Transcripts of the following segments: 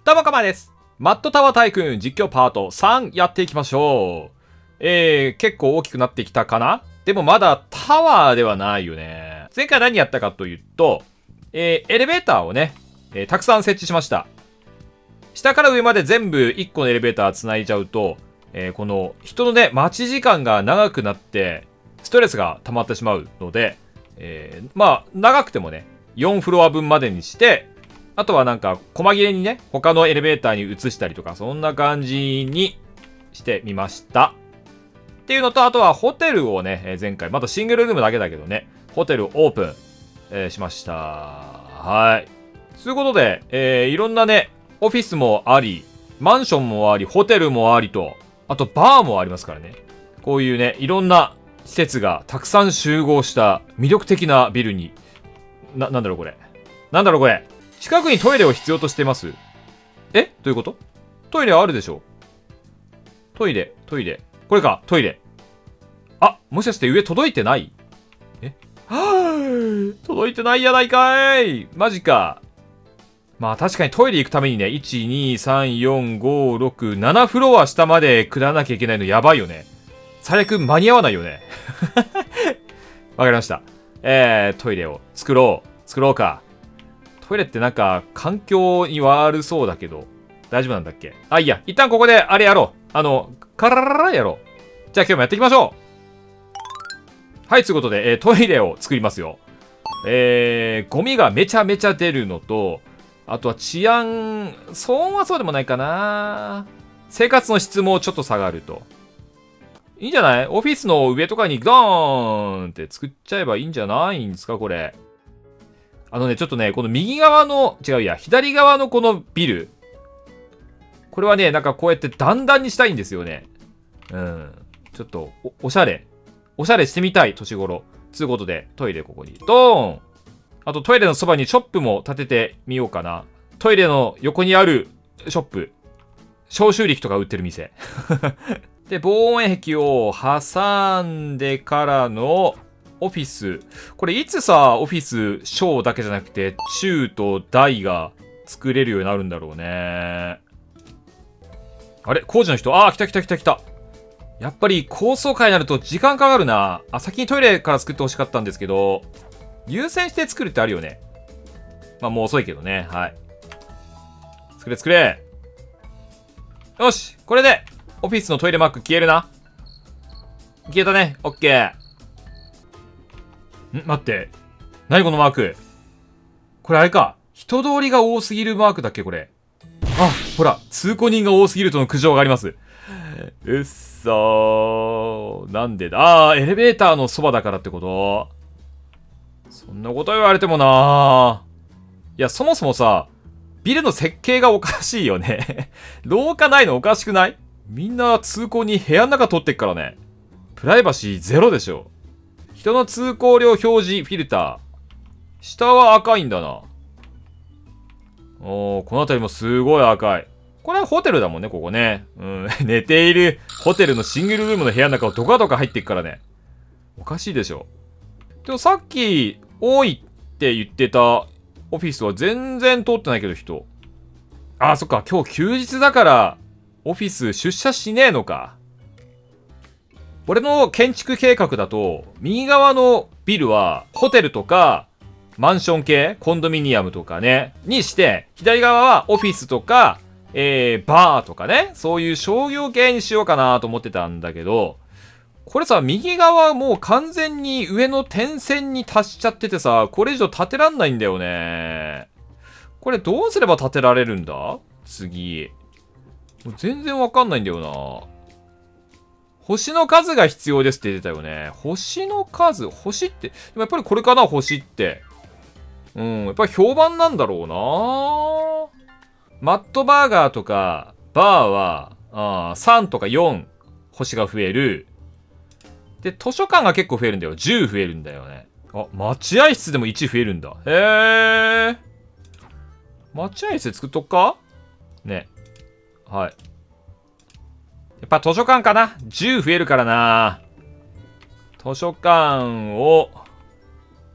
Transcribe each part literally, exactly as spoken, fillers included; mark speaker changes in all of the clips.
Speaker 1: どうもかまです。マットタワータイクーン実況パートさんやっていきましょう。えー、結構大きくなってきたかな？でもまだタワーではないよね。前回何やったかというと、えー、エレベーターをね、えー、たくさん設置しました。下から上まで全部いっこのエレベーター繋いじゃうと、えー、この人のね、待ち時間が長くなって、ストレスが溜まってしまうので、えー、まあ、長くてもね、よんフロア分までにして、あとはなんか、細切れにね、他のエレベーターに移したりとか、そんな感じにしてみました。っていうのと、あとはホテルをね、前回、まだシングルルームだけだけどね、ホテルオープン、えー、しました。はい。ということで、えー、いろんなね、オフィスもあり、マンションもあり、ホテルもありと、あとバーもありますからね。こういうね、いろんな施設がたくさん集合した魅力的なビルに、な、なんだろうこれ。なんだろうこれ。近くにトイレを必要としてます。え？どういうこと？トイレあるでしょ？トイレ、トイレ。これか、トイレ。あ、もしかして上届いてない？え？はぁ届いてないやないかーい。マジか。まあ確かにトイレ行くためにね、いち、に、さん、よん、ご、ろく、ななフロア下まで下らなきゃいけないのやばいよね。最悪間に合わないよね。わかりました。えー、トイレを作ろう。作ろうか。トイレってなんか、環境に悪そうだけど、大丈夫なんだっけ？あ、いいや。一旦ここで、あれやろう。あの、カララララやろう。じゃあ今日もやっていきましょう。はい、ということで、えー、トイレを作りますよ。えー、ゴミがめちゃめちゃ出るのと、あとは治安、騒音はそうでもないかな。生活の質もちょっと下がると。いいんじゃない？オフィスの上とかにドーンって作っちゃえばいいんじゃないんですか、これ。あのね、ちょっとね、この右側の、違うや、左側のこのビル。これはね、なんかこうやって段々にしたいんですよね。うん。ちょっとお、おしゃれ。おしゃれしてみたい、年頃。つうことで、トイレここに。ドーン！あとトイレのそばにショップも建ててみようかな。トイレの横にあるショップ。消臭力とか売ってる店。で、防音壁を挟んでからの、オフィス。これいつさ、オフィス小だけじゃなくて、中と大が作れるようになるんだろうね。あれ工事の人、あー、来た来た来た来た。やっぱり高層階になると時間かかるな。あ、先にトイレから作ってほしかったんですけど、優先して作るってあるよね。まあもう遅いけどね。はい。作れ作れ。よし、これで、オフィスのトイレマーク消えるな。消えたね。オッケー。ん待って。何このマーク。これあれか。人通りが多すぎるマークだっけこれ。あ、ほら。通行人が多すぎるとの苦情があります。うっそー。なんでだ。あー、エレベーターのそばだからってこと？そんなこと言われてもなー。いや、そもそもさ、ビルの設計がおかしいよね。廊下ないのおかしくない？みんな通行に部屋の中取ってっからね。プライバシーゼロでしょ。人の通行量表示フィルター。下は赤いんだな。おー、この辺りもすごい赤い。これはホテルだもんね、ここね。うん、寝ているホテルのシングルルームの部屋の中をドカドカ入っていくからね。おかしいでしょ。でもさっき、多いって言ってたオフィスは全然通ってないけど人。あー、そっか、今日休日だから、オフィス出社しねえのか。俺の建築計画だと、右側のビルは、ホテルとか、マンション系、コンドミニアムとかね、にして、左側はオフィスとか、えー、バーとかね、そういう商業系にしようかなと思ってたんだけど、これさ、右側もう完全に上の点線に達しちゃっててさ、これ以上建てらんないんだよね。これどうすれば建てられるんだ？次。全然わかんないんだよな。星の数が必要ですって出てたよね。星の数星って、でもやっぱりこれかな星って。うん、やっぱり評判なんだろうな。マットバーガーとか、バーは、あーさんとかよん星が増える。で、図書館が結構増えるんだよ。じゅう増えるんだよね。あ、待合室でもいち増えるんだ。へー。待合室作っとくか？ね。はい。やっぱ図書館かな ?じゅう 増えるからな。図書館を、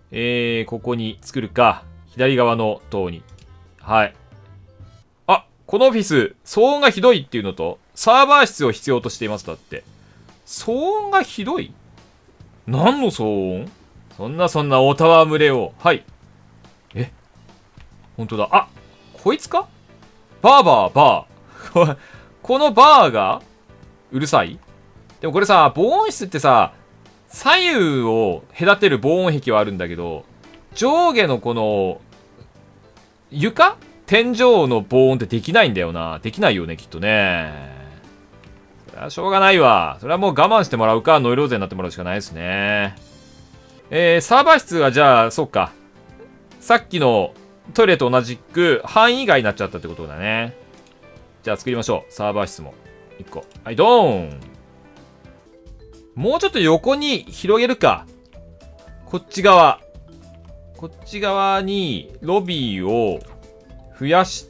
Speaker 1: えー、ここに作るか。左側の塔に。はい。あ、 このオフィス、騒音がひどいっていうのと、サーバー室を必要としています。だって。騒音がひどい？何の騒音？そんなそんなオタワー群れを。はい。え？ほんとだ。あ、こいつか？バーバー、バー。このバーがうるさい？でもこれさ、防音室ってさ、左右を隔てる防音壁はあるんだけど、上下のこの、床？天井の防音ってできないんだよな。できないよね、きっとね。それはしょうがないわ。それはもう我慢してもらうか、ノイローゼになってもらうしかないですね。えー、サーバー室はじゃあ、そっか。さっきのトイレと同じく範囲外になっちゃったってことだね。じゃあ作りましょう。サーバー室も。いっこ。はい、ドーン。もうちょっと横に広げるか。こっち側。こっち側にロビーを増やして、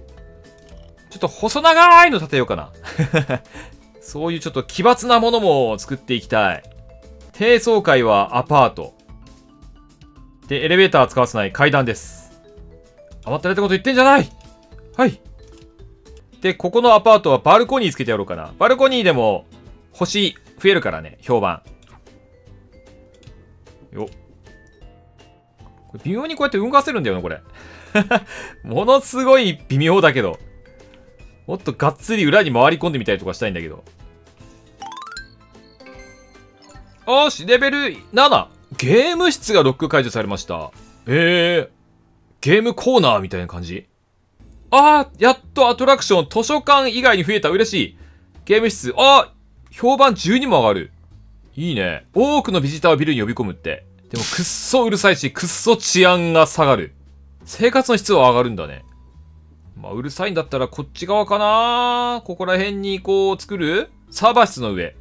Speaker 1: ちょっと細長いの立てようかな。そういうちょっと奇抜なものも作っていきたい。低層階はアパート。で、エレベーター使わせない階段です。甘ったれたこと言ってんじゃない！はい。で、ここのアパートはバルコニーつけてやろうかな。バルコニーでも星増えるからね、評判。よっ。これ微妙にこうやって動かせるんだよな、これ。ものすごい微妙だけど。もっとがっつり裏に回り込んでみたりとかしたいんだけど。よし、レベルなな。ゲーム室がロック解除されました。えー、ゲームコーナーみたいな感じ？あー、やっとアトラクション、図書館以外に増えた。嬉しい。ゲーム室、あー、評判じゅうにも上がる。いいね。多くのビジターをビルに呼び込むって。でもくっそうるさいし、くっそ治安が下がる。生活の質は上がるんだね。まあ、うるさいんだったらこっち側かな。ここら辺にこう作るサーバー室の上。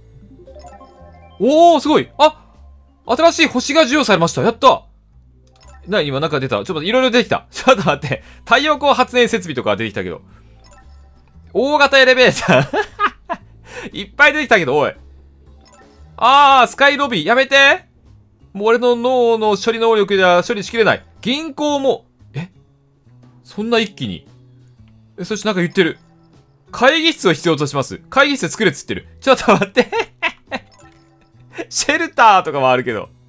Speaker 1: おー、すごい。あ、新しい星が授与されました。やったな、今なんか出た。ちょっと待って、いろいろ出てきた。ちょっと待って。太陽光発電設備とか出てきたけど。大型エレベーター。いっぱい出てきたけど、おい。あー、スカイロビー。やめて。もう俺の脳の処理能力では処理しきれない。銀行も、えそんな一気に。え、そしてなんか言ってる。会議室を必要とします。会議室作れっつってる。ちょっと待って。シェルターとかもあるけど。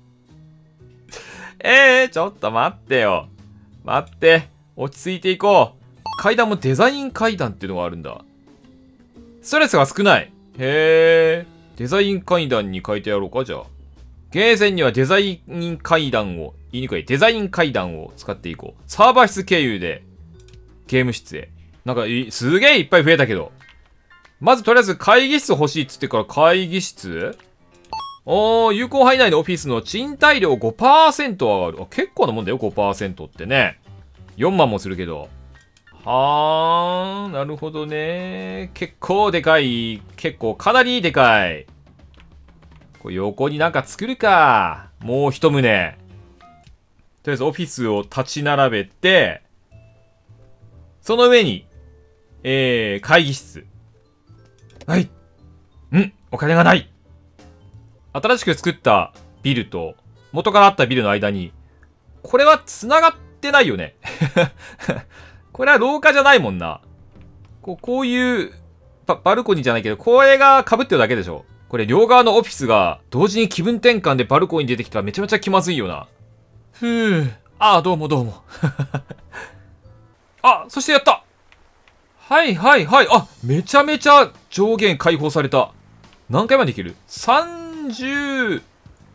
Speaker 1: えー、ちょっと待ってよ。待って。落ち着いていこう。階段もデザイン階段っていうのがあるんだ。ストレスが少ない。へー。デザイン階段に変えてやろうか、じゃあ。ゲーセンにはデザイン階段を、言いにくい。デザイン階段を使っていこう。サーバー室経由で、ゲーム室へ。なんか、すげえいっぱい増えたけど。まずとりあえず会議室欲しいっつってから会議室おー、有効範囲内のオフィスの賃貸料 ごパーセント 上がる。あ、結構なもんだよ、ごパーセント ってね。よんまんもするけど。はーん、なるほどね。結構でかい。結構かなりでかい。これ横になんか作るか。もう一棟。とりあえずオフィスを立ち並べて、その上に、えー、会議室。はい。んお金がない。新しく作ったビルと元からあったビルの間に、これは繋がってないよね。これは廊下じゃないもんな。こう、こういうバ、バルコニーじゃないけど、これが被ってるだけでしょ。これ両側のオフィスが同時に気分転換でバルコニーに出てきたらめちゃめちゃ気まずいよな。ふぅ。ああ、どうもどうも。あ、そしてやったはいはいはい。あ、めちゃめちゃ上限解放された。何回までいける ?さんじゅう、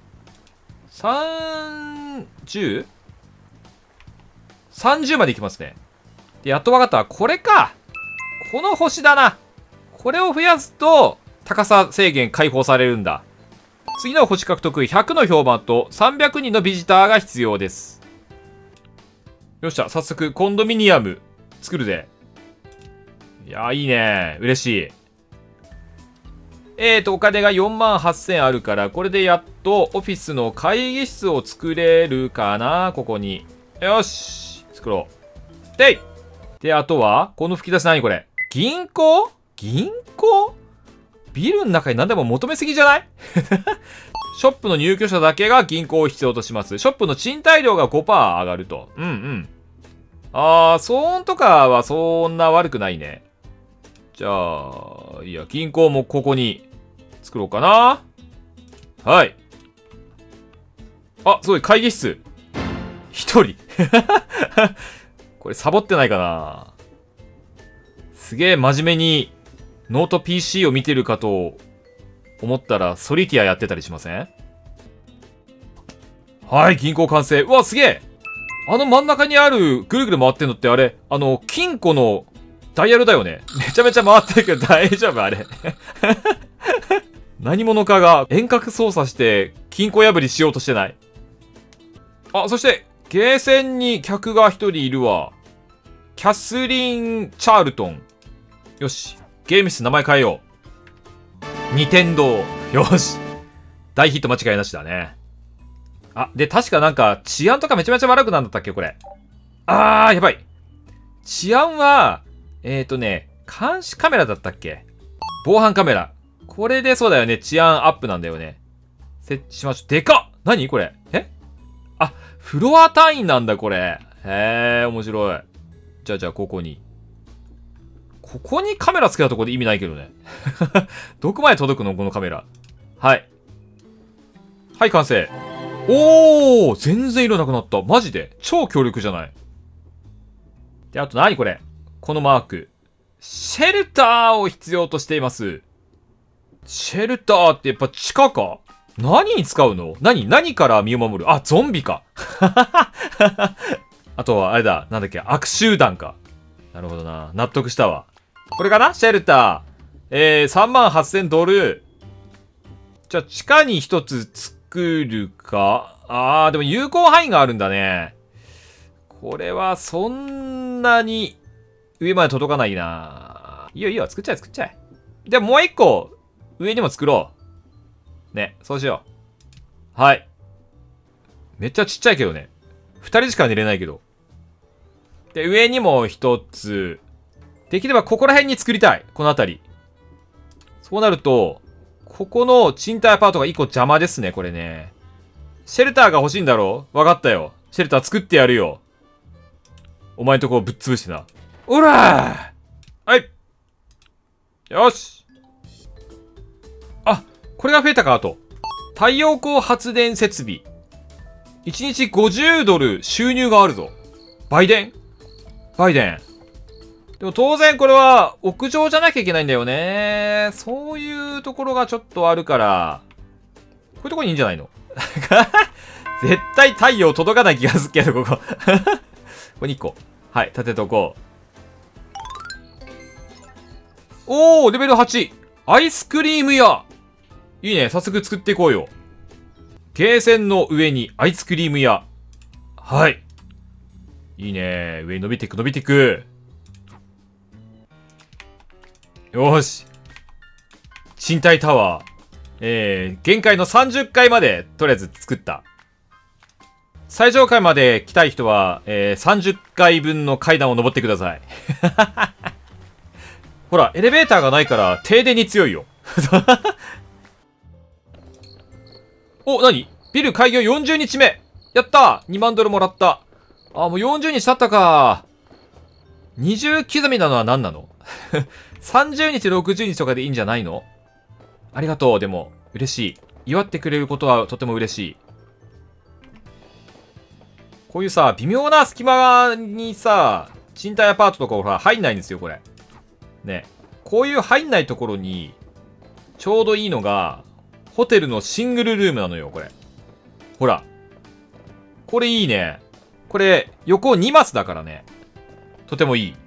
Speaker 1: さんじゅう? さんじゅうまでいきますね。で、やっと分かった。これか。この星だな。これを増やすと、高さ制限解放されるんだ。次の星獲得ひゃくの評判とさんびゃくにんのビジターが必要です。よっしゃ、早速コンドミニアム作るぜ。いやーいいね。嬉しい。えーと、お金がよんまんはっせんあるから、これでやっとオフィスの会議室を作れるかな、ここに。よし、作ろう。でいで、あとは、この吹き出し何これ銀行銀行ビルの中に何でも求めすぎじゃないショップの入居者だけが銀行を必要とします。ショップの賃貸料が ごパーセント 上がると。うんうん。 あー、騒音とかはそんな悪くないね。じゃあ、いや、銀行もここに作ろうかな。はい。あ、すごい、会議室。一人。これサボってないかな。すげえ真面目にノート ピーシー を見てるかと思ったらソリティアやってたりしません？はい、銀行完成。うわ、すげえ。あの真ん中にあるぐるぐる回ってんのってあれ、あの、金庫のダイヤルだよね。めちゃめちゃ回ってるけど大丈夫あれ。何者かが遠隔操作して金庫破りしようとしてない。あ、そして、ゲーセンに客が一人いるわ。キャスリン・チャールトン。よし。ゲーム室名前変えよう。ニテンドー。よし。大ヒット間違いなしだね。あ、で、確かなんか、治安とかめちゃめちゃ悪くなんだったっけこれ。あー、やばい。治安は、えーとね、監視カメラだったっけ？防犯カメラ。これでそうだよね。治安アップなんだよね。設置しましょう。でかっ！何これ？え？あ、フロア単位なんだ、これ。へー、面白い。じゃあ、じゃあ、ここに。ここにカメラつけたところで意味ないけどね。どこまで届くのこのカメラ。はい。はい、完成。おー！全然色なくなった。マジで超強力じゃない。で、あと何これ？このマーク。シェルターを必要としています。シェルターってやっぱ地下か？何に使うの？何何から身を守る？あ、ゾンビか。あとは、あれだ。なんだっけ？悪集団か。なるほどな。納得したわ。これかな？シェルター。えー、さんまんはっせんドル。じゃあ、地下に一つ作るか？あー、でも有効範囲があるんだね。これは、そんなに、上まで届かないな。いいよいいよ。作っちゃえ作っちゃえ。でももう一個、上にも作ろう。ね、そうしよう。はい。めっちゃちっちゃいけどね。二人しか寝れないけど。で、上にも一つ。できればここら辺に作りたい。この辺り。そうなると、ここの賃貸アパートが一個邪魔ですね、これね。シェルターが欲しいんだろ？わかったよ。シェルター作ってやるよ。お前んとこぶっ潰してな。おらー！はい。よし。あ、これが増えたか、あと。太陽光発電設備。いちにちごじゅうドル収入があるぞ。売電？売電。でも当然これは屋上じゃなきゃいけないんだよね。そういうところがちょっとあるから。こういうとこにいいんじゃないの？絶対太陽届かない気がするけど、ここ。ここにいっこ。はい、立てとこう。おー、レベルはち。アイスクリーム屋。いいね、早速作っていこうよ。ゲーセンの上にアイスクリーム屋。はい。いいね。上に伸びていく、伸びていく。よーし。賃貸タワー。えー、限界のさんじゅっかいまで、とりあえず作った。最上階まで来たい人は、えー、さんじゅっかいぶんの階段を登ってください。ほら、エレベーターがないから停電に強いよ。お、なに？ビル開業よんじゅうにちめ。やったー！ にまんドルもらった。あ、もうよんじゅうにち経ったか。にじゅう刻みなのは何なの？さんじゅうにち、ろくじゅうにちとかでいいんじゃないの？ありがとう、でも。嬉しい。祝ってくれることはとても嬉しい。こういうさ、微妙な隙間にさ、賃貸アパートとかほら入んないんですよ、これ。ね。こういう入んないところに、ちょうどいいのが、ホテルのシングルルームなのよ、これ。ほら。これいいね。これ、横にマスだからね。とてもいい。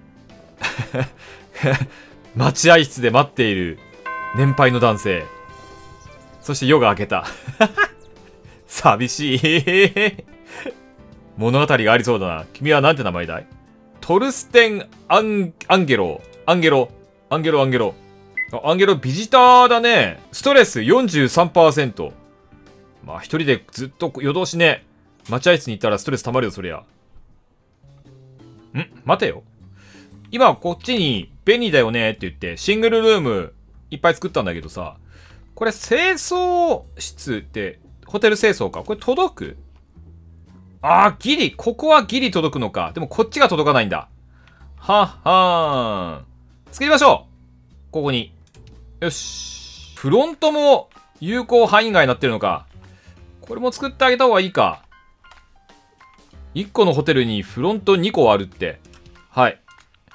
Speaker 1: 待合室で待っている年配の男性。そして夜が明けた。寂しい。物語がありそうだな。君はなんて名前だい？トルステン・アン、アンゲロ。アンゲロ。アンゲロ、アンゲロ。あ、アンゲロビジターだね。ストレス よんじゅうさんパーセント。まあ、一人でずっと夜通しね。待合室に行ったらストレス溜まるよ、そりゃ。ん？待てよ。今こっちに便利だよねって言ってシングルルームいっぱい作ったんだけどさ。これ清掃室ってホテル清掃か。これ届く？ あー、ギリ。ここはギリ届くのか。でもこっちが届かないんだ。はっはーん。作りましょう。ここに。よし。フロントも有効範囲外になってるのか。これも作ってあげた方がいいか。いっこのホテルにフロントにこあるって。はい。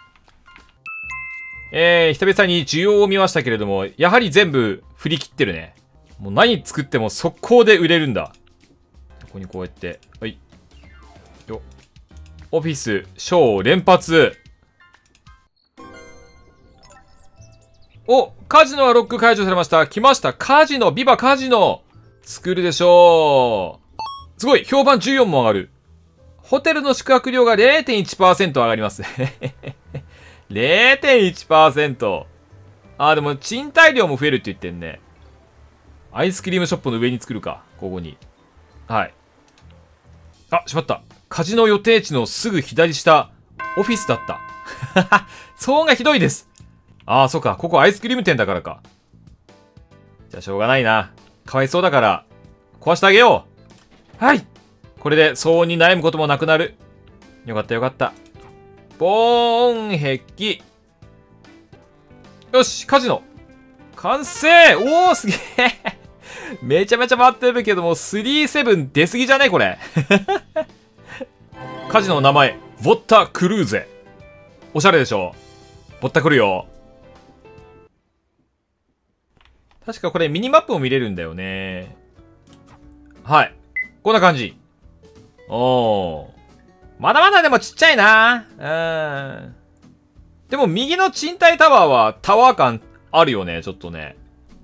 Speaker 1: えー、久々に需要を見ましたけれども、やはり全部振り切ってるね。もう何作っても速攻で売れるんだ。ここにこうやって。はい。よ。オフィス、ショー連発。お、カジノはロック解除されました。来ました。カジノ、ビバカジノ。作るでしょう。すごい、評判じゅうよんも上がる。ホテルの宿泊料が れいてんいちパーセント 上がります。れいてんいちパーセント。あー、でも賃貸料も増えるって言ってんね。アイスクリームショップの上に作るか。ここに。はい。あ、しまった。カジノ予定地のすぐ左下、オフィスだった。騒音がひどいです。ああ、そうか。ここアイスクリーム店だからか。じゃあしょうがないな。かわいそうだから、壊してあげよう。はい。これで騒音に悩むこともなくなる。よかったよかった。防音壁。よし、カジノ。完成。おー、すげえ。めちゃめちゃ回ってるけども、スリーセブン出すぎじゃねこれ。カジノの名前、ボッタクルーゼ。おしゃれでしょ。ボッタ来るよ。確かこれミニマップも見れるんだよね。はい。こんな感じ。おー。まだまだでもちっちゃいな。うん。でも右の賃貸タワーはタワー感あるよね、ちょっとね。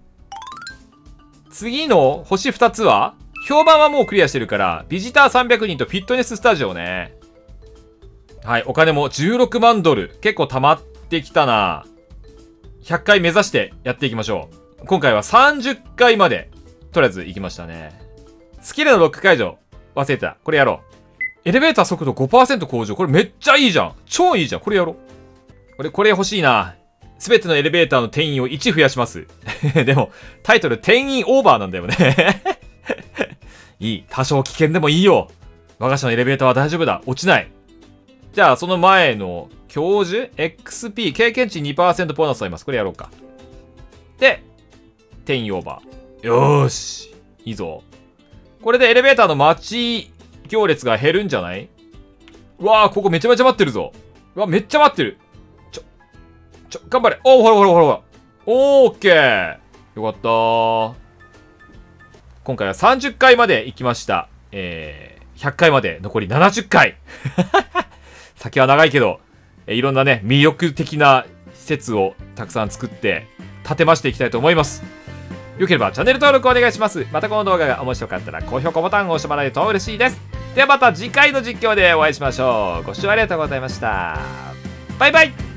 Speaker 1: 次の星ふたつは評判はもうクリアしてるから、ビジターさんびゃくにんとフィットネススタジオね。はい、お金もじゅうろくまんドル。結構溜まってきたな。ひゃっかい目指してやっていきましょう。今回はさんじゅっかいまで、とりあえず行きましたね。スキルのロック解除。忘れてた。これやろう。エレベーター速度 ごパーセント 向上。これめっちゃいいじゃん。超いいじゃん。これやろう。俺、これ欲しいな。すべてのエレベーターの定員をいち増やします。でも、タイトル定員オーバーなんだよね。いい。多少危険でもいいよ。我が社のエレベーターは大丈夫だ。落ちない。じゃあ、その前の教授 エックスピー 経験値 にパーセント ボーナスあります。これやろうか。で、定員オーバー。よーし。いいぞ。これでエレベーターの待ち行列が減るんじゃない？うわー、ここめちゃめちゃ待ってるぞ。うわ、めっちゃ待ってる。ちょ、ちょ、頑張れ。おー、ほらほらほらほら。オーケー。よかったー。今回はさんじゅっかいまで行きました。えー、ひゃっかいまで残りななじゅっかい。先は長いけど、えー、いろんなね、魅力的な施設をたくさん作って、建てましていきたいと思います。よければチャンネル登録お願いします。またこの動画が面白かったら高評価ボタンを押してもらえると嬉しいです。ではまた次回の実況でお会いしましょう。ご視聴ありがとうございました。バイバイ。